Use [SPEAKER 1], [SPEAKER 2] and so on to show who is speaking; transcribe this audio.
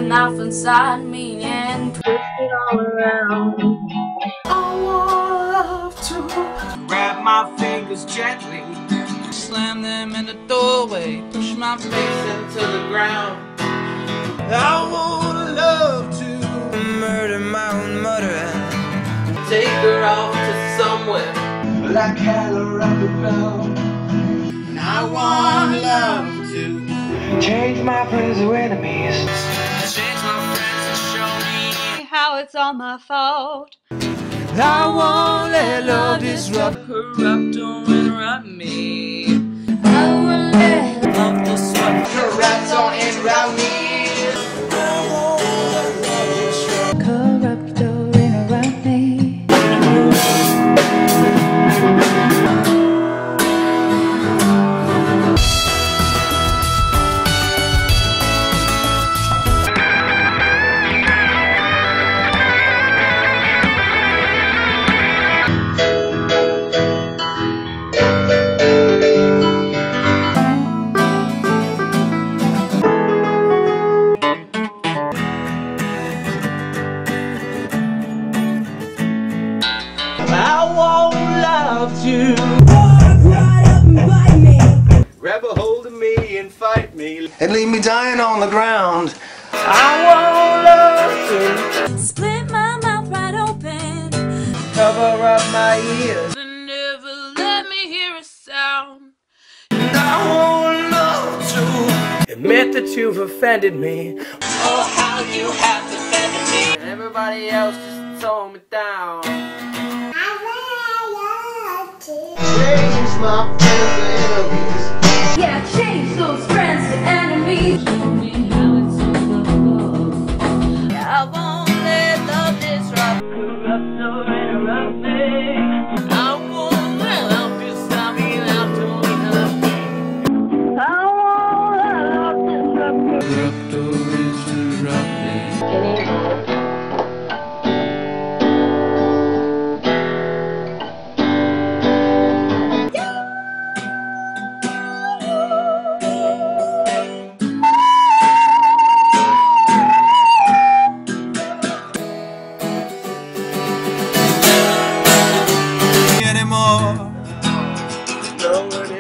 [SPEAKER 1] knife inside me and twist it all around.
[SPEAKER 2] I want love to grab my fingers gently, slam them in the doorway, push my face into the ground. I want love to murder my own mother, take her off to somewhere like cattle up above. And I want love to change my friends to enemies, change my friends and show me
[SPEAKER 1] how it's all my fault.
[SPEAKER 2] I won't let love disrupt, corrupt, don't interrupt me.
[SPEAKER 1] I won't let
[SPEAKER 2] Love disrupt, corrupt, don't interrupt me. I won't let love disrupt,
[SPEAKER 1] corrupt or interrupt me.
[SPEAKER 2] I want love to
[SPEAKER 3] right up and bite me,
[SPEAKER 2] grab a hold of me and fight me and leave me dying on the ground. I want love to
[SPEAKER 1] Split my mouth right open,
[SPEAKER 2] cover up my ears and never let me hear a sound. And I want love to admit that you've offended me. Oh, how you have defended me. And everybody else just tore me down. Change my friends to enemies.
[SPEAKER 1] yeah, change those friends to enemies. Show me how it's all my fault.
[SPEAKER 2] I won't let love disrupt, corrupt or interrupt me. I won't let love disrupt me, love to interrupt me. I won't let love disrupt, corrupt or interrupt me. Anymore. No one